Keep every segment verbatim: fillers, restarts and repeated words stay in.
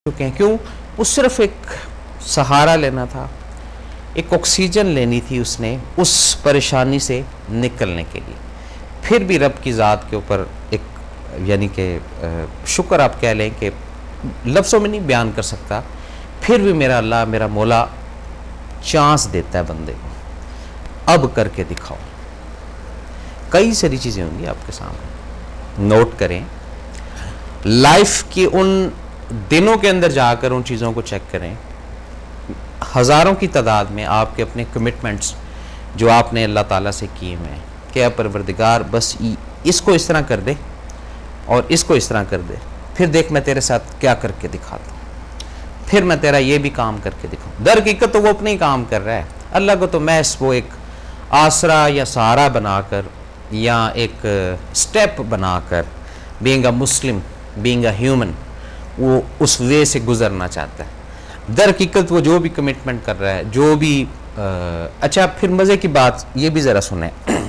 چکے ہیں. کیوں؟ وہ صرف ایک سہارا لینا تھا, ایک آکسیجن لینی تھی اس نے اس پریشانی سے نکلنے کے لیے. پھر بھی رب کی ذات کے اوپر ایک یعنی کہ شکر آپ کہہ لیں کہ لفظوں میں نہیں بیان کر سکتا, پھر بھی میرا اللہ میرا مولا چانس دیتا ہے بندے کو, اب کر کے دکھاؤ. کئی ساری چیزیں ہوں گی آپ کے سامنے, نوٹ کریں. لائف کی ان دنوں کے اندر جا کر ان چیزوں کو چیک کریں. ہزاروں کی تعداد میں آپ کے اپنے کمٹمنٹس جو آپ نے اللہ تعالیٰ سے کیے ہوئے ہیں کہ اے پروردگار بس اس کو اس طرح کر دے اور اس کو اس طرح کر دے, پھر دیکھ میں تیرے ساتھ کیا کر کے دکھاتا ہوں, پھر میں تیرا یہ بھی کام کر کے دکھاؤں. در حقیقت تو وہ اپنے ہی کام کر رہا ہے. اللہ کو تو محض وہ ایک آسرا یا سہارا بنا کر یا ایک سٹیپ بنا کر being a Muslim being a human وہ اس وے سے گزرنا چاہتا ہے. در حقیقت وہ جو بھی کمٹمنٹ کر رہا ہے جو بھی اچھا پھر مزے کی بات یہ بھی ذرا سنیں.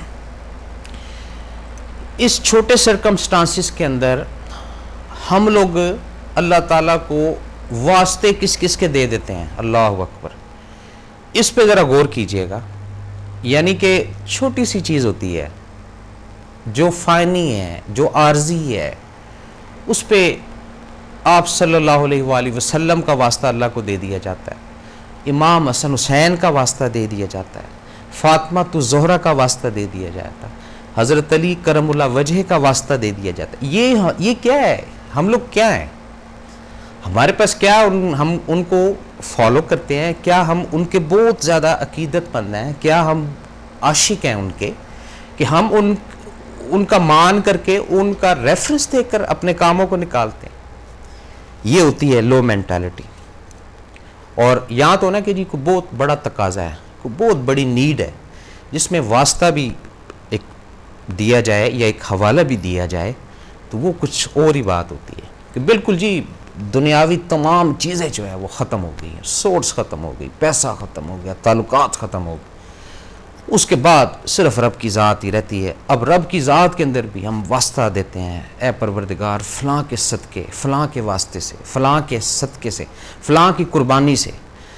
اس چھوٹے سرکمسٹانسز کے اندر ہم لوگ اللہ تعالیٰ کو واسطے کس کس کے دے دیتے ہیں. اللہ اکبر, اس پہ ذرا غور کیجئے گا. یعنی کہ چھوٹی سی چیز ہوتی ہے جو فانی ہے جو عارضی ہے, اس پہ آپ صلی اللہ علیہ وآلہ وسلم کا واسطہ اللہ کو دے دیا جاتا ہے, امام حسن حسین کا واسطہ دے دیا جاتا ہے, فاطمہ الزہرا کا واسطہ دے دیا جاتا ہے, حضرت علی کرم اللہ وجہ کا واسطہ دے دیا جاتا ہے. یہ یہ کیا ہے؟ ہم لوگ کیا ہیں؟ ہمارے پاس کیا ان, ہم ان کو فالو کرتے ہیں؟ کیا ہم ان کے بہت زیادہ عقیدت مند ہیں؟ کیا ہم عاشق ہیں ان کے کہ ہم ان ان کا مان کر کے ان کا ریفرنس دے کر اپنے کاموں کو نکالتے ہیں؟ یہ ہوتی ہے لو مینٹالٹی. اور یہاں تو نا کہ جی کوئی بہت بڑا تقاضا ہے, کوئی بہت بڑی نیڈ ہے جس میں واسطہ بھی ایک دیا جائے یا ایک حوالہ بھی دیا جائے, تو وہ کچھ اور ہی بات ہوتی ہے کہ بالکل جی دنیاوی تمام چیزیں جو ہے وہ ختم ہو گئی ہیں, سورس ختم ہو گئی, پیسہ ختم ہو گیا, تعلقات ختم ہو گئے, اس کے بعد صرف رب کی ذات ہی رہتی ہے. اب رب کی ذات کے اندر بھی ہم واسطہ دیتے ہیں, اے پروردگار فلاں کے صدقے, فلاں کے واسطے سے, فلاں کے صدقے سے, فلاں کی قربانی سے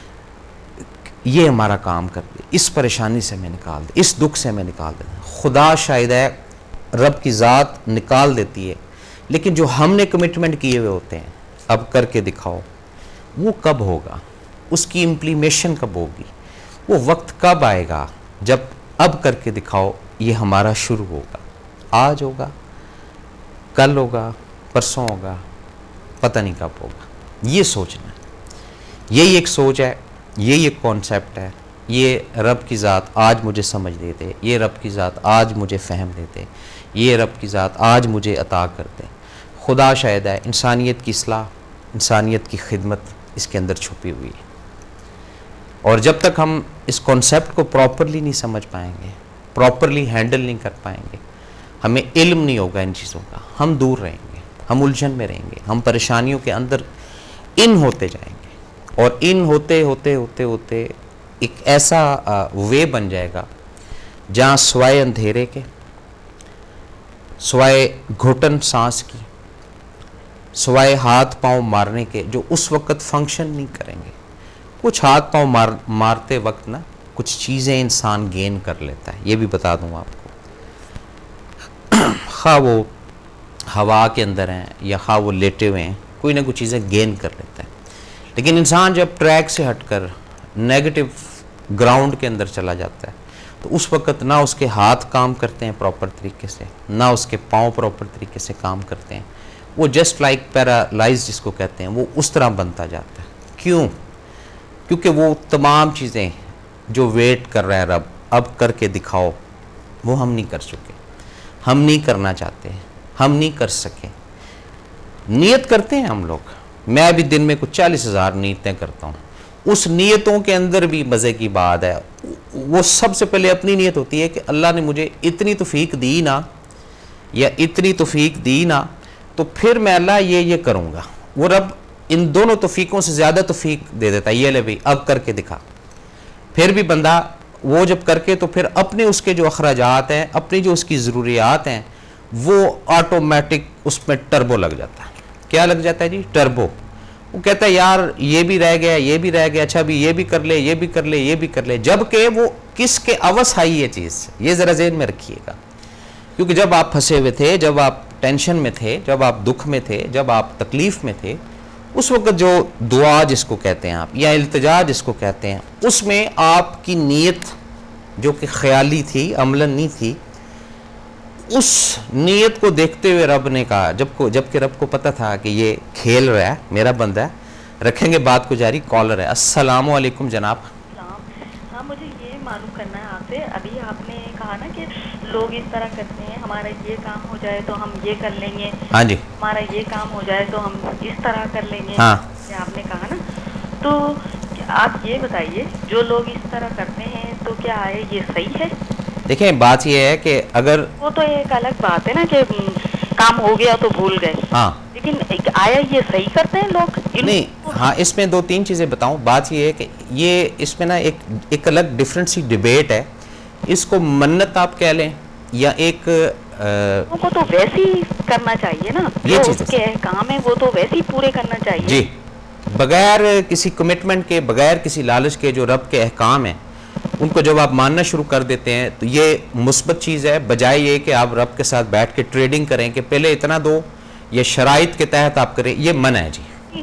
یہ ہمارا کام کر دے, اس پریشانی سے میں نکال دے, اس دکھ سے میں نکال دے. خدا شاید ہے رب کی ذات نکال دیتی ہے, لیکن جو ہم نے کمٹمنٹ کیے ہوئے ہوتے ہیں اب کر کے دکھاؤ, وہ کب ہوگا؟ اس کی امپلیمیشن کب ہوگی؟ وہ وقت کب آئے گا جب اب کر کے دکھاؤ یہ ہمارا شروع ہوگا؟ آج ہوگا, کل ہوگا, پرسوں ہوگا, پتہ نہیں کب ہوگا. یہ سوچنا ہے, یہی ایک سوچ ہے, یہی ایک کانسیپٹ ہے. یہ رب کی ذات آج مجھے سمجھ دیتے, یہ رب کی ذات آج مجھے فہم دیتے, یہ رب کی ذات آج مجھے عطا کرتے. خدا شاہد ہے انسانیت کی اصلاح, انسانیت کی خدمت اس کے اندر چھپی ہوئی ہے. اور جب تک ہم اس کانسیپٹ کو پراپرلی نہیں سمجھ پائیں گے, پراپرلی ہینڈل نہیں کر پائیں گے, ہمیں علم نہیں ہوگا ان چیزوں کا, ہم دور رہیں گے, ہم الجھن میں رہیں گے, ہم پریشانیوں کے اندر ان ہوتے جائیں گے. اور ان ہوتے ہوتے ہوتے ہوتے ایک ایسا وے بن جائے گا جہاں سوائے اندھیرے کے, سوائے گھٹن سانس کی, سوائے ہاتھ پاؤں مارنے کے جو اس وقت فنکشن نہیں کریں گے. کچھ ہاتھ پاؤں مار مارتے وقت نا کچھ چیزیں انسان گین کر لیتا ہے, یہ بھی بتا دوں آپ کو. خواہ وہ ہوا کے اندر ہیں یا خواہ وہ لیٹے ہوئے ہیں, کوئی نہ کوئی چیزیں گین کر لیتا ہے. لیکن انسان جب ٹریک سے ہٹ کر نیگیٹو گراؤنڈ کے اندر چلا جاتا ہے تو اس وقت نہ اس کے ہاتھ کام کرتے ہیں پراپر طریقے سے, نہ اس کے پاؤں پراپر طریقے سے کام کرتے ہیں. وہ جسٹ لائک پیرالائز جس کو کہتے ہیں, وہ اس طرح بنتا جاتا ہے. کیوں؟ کیونکہ وہ تمام چیزیں جو ویٹ کر رہا ہے رب اب کر کے دکھاؤ, وہ ہم نہیں کر چکے, ہم نہیں کرنا چاہتے, ہم نہیں کر سکے. نیت کرتے ہیں ہم لوگ, میں بھی دن میں کچھ چالیس ہزار نیتیں کرتا ہوں. اس نیتوں کے اندر بھی مزے کی بات ہے, وہ سب سے پہلے اپنی نیت ہوتی ہے کہ اللہ نے مجھے اتنی توفیق دی نا یا اتنی توفیق دی نا, تو پھر میں اللہ یہ یہ کروں گا. وہ رب ان دونوں توفیقوں سے زیادہ توفیق دے دیتا ہے, یہ لے بھئی اب کر کے دکھا. پھر بھی بندہ وہ جب کر کے تو پھر اپنے اس کے جو اخراجات ہیں, اپنی جو اس کی ضروریات ہیں, وہ آٹومیٹک اس میں ٹربو لگ جاتا ہے. کیا لگ جاتا ہے جی؟ ٹربو. وہ کہتا ہے یار یہ بھی رہ گیا یہ بھی رہ گیا، اچھا بھی یہ بھی کر لے یہ بھی کر لے یہ بھی کر لے، جبکہ وہ کس کے عوض آئی یہ چیز، یہ ذرا ذہن میں رکھیے گا. کیونکہ جب آپ پھنسے ہوئے تھے، جب آپ ٹینشن میں تھے، جب آپ دکھ میں تھے، جب آپ تکلیف میں تھے، اس وقت جو دعا جس کو کہتے ہیں آپ یا التجا جس کو کہتے ہیں، اس میں آپ کی نیت جو کہ خیالی تھی، عملاً نہیں تھی، اس نیت کو دیکھتے ہوئے رب نے کہا، جب کو جب کہ رب کو پتہ تھا کہ یہ کھیل رہا ہے، میرا بندہ ہے، رکھیں گے بات کو جاری. کالر ہے. السلام علیکم جناب. ہاں مجھے یہ معلوم کرنا ہے آپ سے، ابھی آپ نے کہا نا کہ لوگ اس طرح کرتے ہیں، ہمارا یہ کام ہو جائے تو ہم یہ کر لیں گے، ہاں جی، ہمارا یہ کام ہو جائے تو ہم اس طرح کر لیں گے. ہاں آپ نے کہا نا، تو آپ یہ بتائیے جو لوگ اس طرح کرتے ہیں تو کیا ہے یہ صحیح ہے؟ دیکھیں بات یہ ہے کہ اگر وہ تو ایک الگ بات ہے نا کہ کام ہو گیا تو بھول گئے، ہاں لیکن آیا یہ صحیح کرتے ہیں لوگ؟ نہیں، ہاں اس میں دو تین چیزیں بتاؤں. بات یہ ہے کہ یہ اس میں نا ایک ایک الگ ڈیفرنٹ سی ڈیبیٹ ہے. اس کو منت آپ کہہ لیں یا ایک ان کو تو ویسے ہی کرنا چاہیے نا، یہ جو چیز اس کے احکام ہیں وہ تو ویسے ہی پورے کرنا چاہیے. جی، بغیر کسی کمٹمنٹ کے، بغیر کسی لالچ کے جو رب کے احکام ہیں ان کو جب آپ ماننا شروع کر دیتے ہیں تو یہ مثبت چیز ہے، بجائے یہ کہ آپ رب کے ساتھ بیٹھ کے ٹریڈنگ کریں کہ پہلے اتنا دو، یہ شرائط کے تحت آپ کریں، یہ منع ہے. جی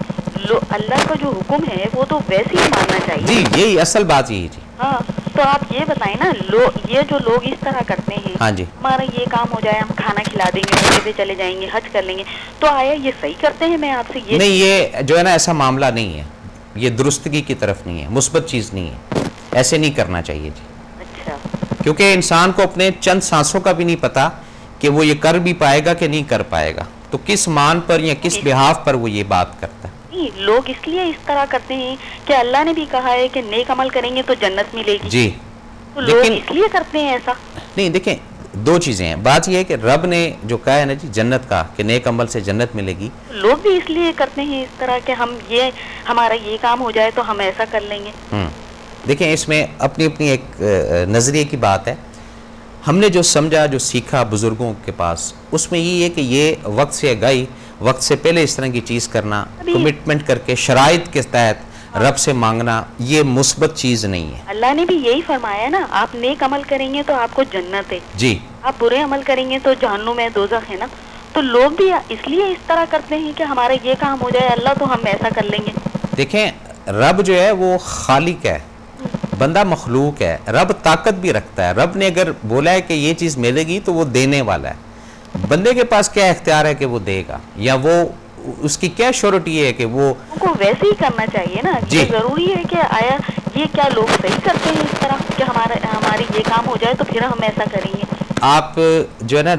اللہ کا جو حکم ہے وہ تو ویسے ہی ماننا چاہیے. جی یہی اصل بات یہی. جی ہاں تو آپ یہ بتائیں نا، لو یہ جو لوگ اس طرح کرتے ہیں، ہاں جی، ہمارا یہ کام ہو جائے ہم کھانا کھلا دیں گے، مزے پہ چلے جائیں گے، حج کر لیں گے، تو آیا یہ صحیح کرتے ہیں؟ میں آپ سے یہ نہیں، یہ جو ہے نا ایسا معاملہ نہیں ہے، یہ درستگی کی طرف نہیں ہے، مثبت چیز نہیں ہے، ایسے نہیں کرنا چاہیے. جی اچھا، کیونکہ انسان کو اپنے چند سانسوں کا بھی نہیں پتا کہ وہ یہ کر بھی پائے گا کہ نہیں کر پائے گا، تو کس مان پر یا کس بحاف پر وہ یہ بات کرتا ہے. لوگ اس لیے اس طرح کرتے ہیں کہ اللہ نے بھی کہا ہے کہ نیک عمل کریں گے تو جنت ملے گی. جی تو لوگ اس لیے کرتے ہیں ایسا. نہیں، دیکھیں دو چیزیں ہیں. بات یہ ہے کہ رب نے جو کہا ہے نا جی جنت کا، کہ نیک عمل سے جنت ملے گی، لوگ بھی اس لیے کرتے ہیں اس طرح کہ ہم یہ ہمارا یہ کام ہو جائے تو ہم ایسا کر لیں گے. ہوں دیکھیں اس میں اپنی اپنی ایک نظریے کی بات ہے. ہم نے جو سمجھا، جو سیکھا بزرگوں کے پاس، اس میں یہ ہے کہ یہ وقت سے آگاہی، وقت سے پہلے اس طرح کی چیز کرنا، کمٹمنٹ کر کے شرائط کے تحت رب سے مانگنا، یہ مثبت چیز نہیں ہے. اللہ نے بھی یہی فرمایا نا، آپ نیک عمل کریں گے تو آپ کو جنت ہے، جی آپ برے عمل کریں گے تو جہنم ہے، دوزخ ہے نا. تو لوگ بھی اس لیے اس طرح کرتے ہیں کہ ہمارا یہ کام ہو جائے اللہ تو ہم ایسا کر لیں گے. دیکھیں رب جو ہے وہ خالق ہے، بندہ مخلوق ہے. رب طاقت بھی رکھتا ہے. رب نے اگر بولا ہے کہ یہ چیز ملے گی تو وہ دینے والا ہے. بندے کے پاس کیا اختیار ہے کہ وہ دے گا، یا وہ اس کی کیا شورٹی ہے کہ وہ ان کو ویسے ہی کرنا چاہیے نا. جی. یہ ضروری ہے کہ آیا یہ کیا لوگ صحیح کرتے ہیں اس طرح کہ ہمارا ہماری یہ کام ہو جائے تو پھر ہم ایسا کریں گے. آپ جو ہے نا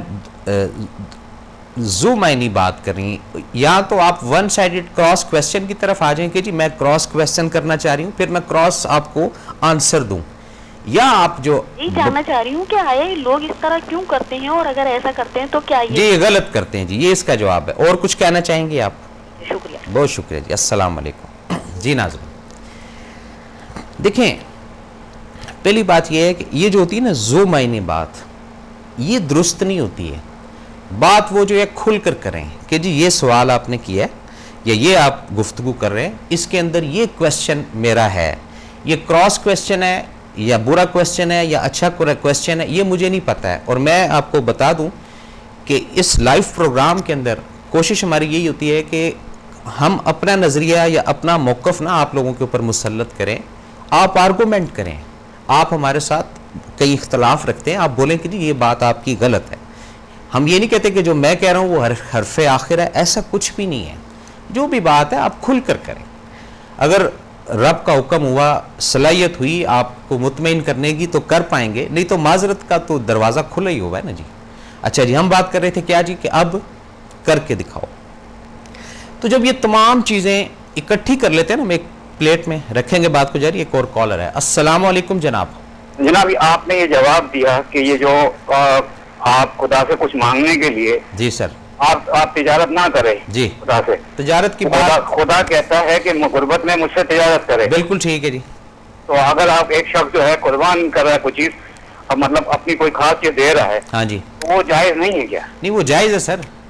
زو معنی بات کر رہی ہیں، یا تو آپ ون سائیڈڈ کراس کویسچن کی طرف آ جائیں کہ جی میں کراس کویسچن کرنا چاہ رہی ہوں، پھر میں کراس آپ کو آنسر دوں، یا آپ جو یہی جاننا چاہ رہی ہوں کہ آیا لوگ اس طرح کیوں کرتے ہیں، اور اگر ایسا کرتے ہیں تو کیا یہ جی غلط کرتے ہیں. جی یہ اس کا جواب ہے. اور کچھ کہنا چاہیں گے آپ؟ شکریہ. بہت شکریہ جی. السلام علیکم. جی ناظرین دیکھیں، پہلی بات یہ ہے کہ یہ جو ہوتی ہے نا زو معنی بات، یہ درست نہیں ہوتی ہے. بات وہ جو ہے کھل کر کریں کہ جی یہ سوال آپ نے کیا ہے یا یہ آپ گفتگو کر رہے ہیں، اس کے اندر یہ کویسچن میرا ہے، یہ کراس کویسچن ہے یا برا کویسچن ہے یا اچھا کویسچن ہے، یہ مجھے نہیں پتہ ہے. اور میں آپ کو بتا دوں کہ اس لائیو پروگرام کے اندر کوشش ہماری یہی ہوتی ہے کہ ہم اپنا نظریہ یا اپنا موقف نہ آپ لوگوں کے اوپر مسلط کریں. آپ آرگومنٹ کریں. آپ ہمارے ساتھ کئی اختلاف رکھتے ہیں، آپ بولیں کہ جی یہ بات آپ کی غلط ہے. ہم یہ نہیں کہتے کہ جو میں کہہ رہا ہوں وہ حرف آخر ہے، ایسا کچھ بھی نہیں ہے. جو بھی بات ہے آپ کھل کر کریں. اگر رب کا حکم ہوا، صلاحیت ہوئی آپ کو مطمئن کرنے کی تو کر پائیں گے، نہیں تو معذرت کا تو دروازہ کھلا ہی ہوا ہے نا جی. اچھا جی، ہم بات کر رہے تھے کیا جی کہ اب کر کے دکھاؤ. تو جب یہ تمام چیزیں اکٹھی کر لیتے ہیں نا، ہم ایک پلیٹ میں رکھیں گے بات کو جاری. ایک اور کالر ہے. السلام علیکم جناب. جناب آپ نے یہ جواب دیا کہ یہ جو آپ خدا سے کچھ مانگنے کے لیے جی سر آپ آپ تجارت نہ کریں. جی خدا سے تجارت کی خدا, بات خدا کہتا ہے کہ غربت میں مجھ سے تجارت کرے. بالکل ٹھیک ہے جی. تو اگر آپ ایک شخص جو ہے قربان کر رہا ہے کوئی چیز، اب مطلب اپنی کوئی خاص چیز دے رہا ہے، ہاں جی، تو وہ جائز نہیں ہے کیا؟ نہیں وہ جائز ہے سر.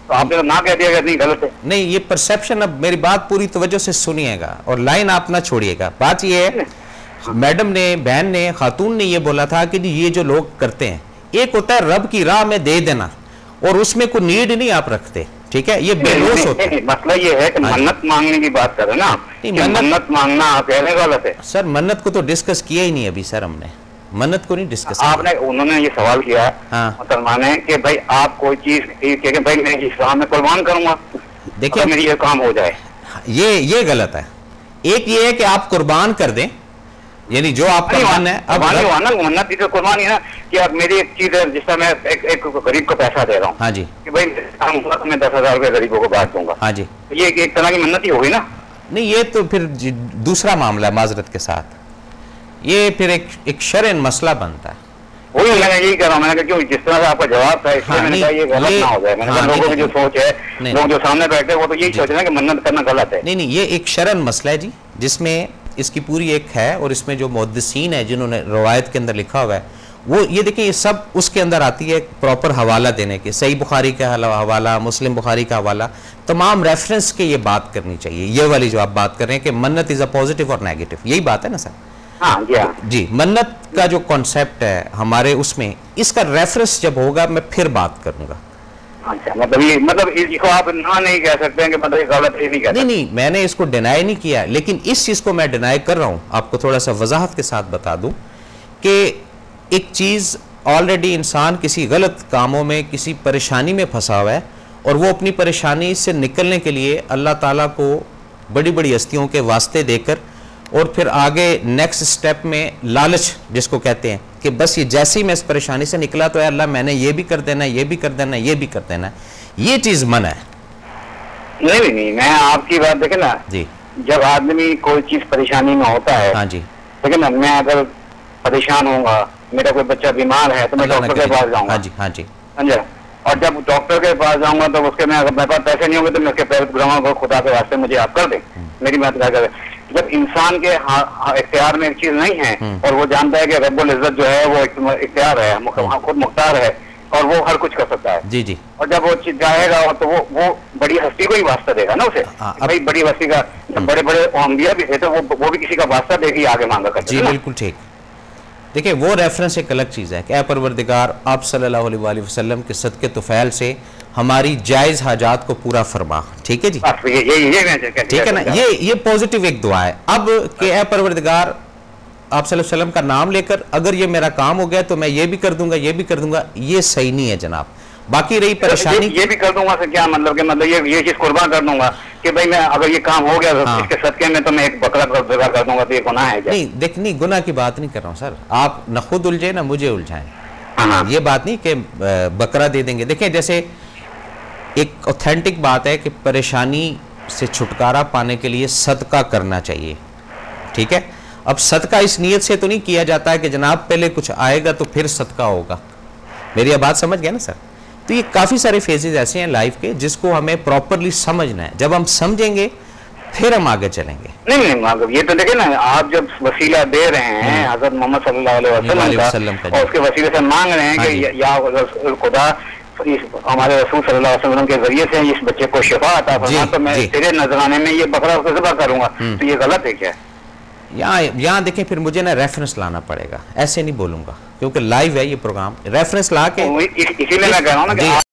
تو آپ نے تو نہ کہہ دیا کہ نہیں غلط ہے. نہیں یہ پرسیپشن, اب میری بات پوری توجہ سے سنیے گا اور لائن آپ نہ چھوڑیے گا. بات یہ ہے میڈم نے, بہن نے, خاتون نے یہ بولا تھا کہ یہ جو لوگ کرتے ہیں, ایک ہوتا ہے رب کی راہ میں دے دینا اور اس میں کوئی نیڈ نہیں آپ رکھتے, ٹھیک ہے, یہ بے لوس ہوتا ہے. مسئلہ یہ ہے کہ منت مانگنے کی بات کریں نا, منت مانگنا آپ کہہ رہے ہیں غلط ہے. سر منت کو تو ڈسکس کیا ہی نہیں ابھی سر, ہم نے منت کو نہیں ڈسکس کیا. آپ نے, انہوں نے یہ سوال کیا مسلمان ہے کہ بھائی آپ کوئی چیز کہ بھائی میں اسلام میں قربان کروں گا, دیکھیے میری یہ کام ہو جائے, یہ یہ غلط ہے. ایک یہ ہے کہ آپ قربان کر دیں, یعنی جو آپ کا من ہے. اب منت کی تو قربان ہے نا کہ اب میری ایک چیز ہے جس طرح میں ایک غریب کو پیسہ دے رہا ہوں, ہاں جی, کہ بھائی میں دس ہزار روپے غریبوں کو بانٹ دوں گا, ہاں جی, یہ ایک طرح کی منت ہی ہوگی نا. نہیں یہ تو پھر دوسرا معاملہ ہے معذرت کے ساتھ, یہ پھر ایک ایک شرعن مسئلہ بنتا ہے. وہی میں نے یہی کہہ رہا ہوں, میں نے کہا کیوں جس طرح سے آپ کا جواب تھا اس لیے میں نے کہا یہ غلط نہ ہو جائے. میں نے کہا لوگوں کی جو سوچ ہے, لوگ جو سامنے بیٹھے وہ تو یہی سوچ رہے ہیں کہ منت کرنا غلط ہے. نہیں نہیں یہ ایک شرعن مسئلہ ہے جی, جس میں اس کی پوری ایک ہے, اور اس میں جو محدثین ہیں جنہوں نے روایت کے اندر لکھا ہوا ہے وہ یہ دیکھیں یہ سب اس کے اندر آتی ہے پراپر حوالہ دینے کے, صحیح بخاری کا حوالہ, مسلم بخاری کا حوالہ, تمام ریفرنس کے یہ بات کرنی چاہیے. یہ والی جو آپ بات کر رہے ہیں کہ منت از اے پازیٹیو اور نیگیٹو, یہی بات ہے نا سر. ہاں جی, منت کا جو کانسیپٹ ہے ہمارے اس میں, اس کا ریفرنس جب ہوگا میں پھر بات کروں گا. اچھا, مطلب یہ مطلب اس کو آپ نہ نہیں کہہ سکتے ہیں کہ مطلب یہ غلط ہے, نہیں کہہ سکتے. نہیں نہیں میں نے اس کو ڈینائی نہیں کیا, لیکن اس چیز کو میں ڈینائی کر رہا ہوں. آپ کو تھوڑا سا وضاحت کے ساتھ بتا دوں کہ ایک چیز آلریڈی انسان کسی غلط کاموں میں, کسی پریشانی میں پھنسا ہوا ہے, اور وہ اپنی پریشانی سے نکلنے کے لیے اللہ تعالیٰ کو بڑی بڑی ہستیوں کے واسطے دے کر, اور پھر آگے نیکسٹ سٹیپ میں لالچ جس کو کہتے ہیں کہ بس یہ جیسے ہی میں اس پریشانی سے نکلا تو اے اللہ میں نے یہ بھی کر دینا ہے, یہ بھی کر دینا ہے, یہ بھی کر دینا ہے, یہ چیز منع ہے. نہیں نہیں میں آپ کی بات دیکھیں نا جی, جب آدمی کوئی چیز پریشانی میں ہوتا ہے, ہاں جی, دیکھیں نا میں اگر پریشان ہوں گا, میرا کوئی بچہ بیمار ہے تو میں ڈاکٹر کے پاس جاؤں گا, ہاں جی, ہاں جی, سمجھا, اور جب ڈاکٹر کے پاس جاؤں گا تو اس کے میں اگر میرے پاس پیسے نہیں ہوں گے تو میں اس کے پیر گراؤں گا, خدا کے واسطے مجھے آپ کر دیں, میری بات کیا کرے. جب انسان کے اختیار میں ایک چیز نہیں ہے اور وہ جانتا ہے کہ رب العزت جو ہے وہ اختیار ہے, خود مختار ہے اور وہ ہر کچھ کر سکتا ہے, جی جی, اور جب وہ چیز جائے گا تو وہ وہ بڑی ہستی کو ہی واسطہ دے گا نا اسے, بھائی بڑی ہستی کا, بڑے بڑے انبیاء بھی تھے تو وہ بھی کسی کا واسطہ دے کے آگے مانگا کرتے. جی بالکل ٹھیک. دیکھیں وہ ریفرنس ایک الگ چیز ہے کہ اے پروردگار آپ صلی اللہ علیہ وآلہ وسلم کے صدقے طفیل سے ہماری جائز حاجات کو پورا فرما, ٹھیک ہے جی, ٹھیک ہے نا, یہ یہ پازیٹیو ایک دعا ہے. اب کہ اے پروردگار آپ صلی اللہ علیہ وسلم کا نام لے کر اگر یہ میرا کام ہو گیا تو میں یہ بھی کر دوں گا, یہ بھی کر دوں گا, یہ صحیح نہیں ہے جناب. باقی رہی پریشانی, یہ بھی کر دوں گا کیا مطلب کہ مطلب یہ یہ چیز قربان کر دوں گا کہ بھائی میں اگر یہ کام ہو گیا اس کے صدقے میں تو میں ایک بکرا ذبح کر دوں گا, تو یہ گناہ ہے کیا؟ نہیں دیکھ, نہیں گناہ کی بات نہیں کر رہا ہوں سر, آپ نہ خود الجھے نہ مجھے الجھائیں, یہ بات نہیں کہ بکرا دے دیں گے. دیکھیں جیسے ایک اوتھینٹک بات ہے کہ پریشانی سے چھٹکارا پانے کے لیے صدقہ کرنا چاہیے, ٹھیک ہے. اب صدقہ اس نیت سے تو نہیں کیا جاتا ہے کہ جناب پہلے کچھ آئے گا تو پھر صدقہ ہوگا, میری یہ بات سمجھ گیا نا سر. تو یہ کافی سارے فیزز ایسے ہیں لائف کے جس کو ہمیں پراپرلی سمجھنا ہے, جب ہم سمجھیں گے پھر ہم آگے چلیں گے. نہیں نہیں یہ تو دیکھیں نا, آپ جب وسیلہ دے رہے ہیں حضرت محمد صلی اللہ علیہ وسلم کا اور اس کے وسیلے سے مانگ رہے ہیں کہ یا خدا ہمارے رسول صلی اللہ علیہ وسلم کے ذریعے سے اس بچے کو شفا عطا فرما, تو میں تیرے نذرانے میں یہ بکرا اس کو ذبح کروں گا, تو یہ غلط ہے کیا؟ یہاں یہاں دیکھیں پھر مجھے نا ریفرنس لانا پڑے گا, ایسے نہیں بولوں گا کیونکہ لائیو ہے یہ پروگرام, ریفرنس لا کے, اسی لیے میں کہہ رہا ہوں نا کہ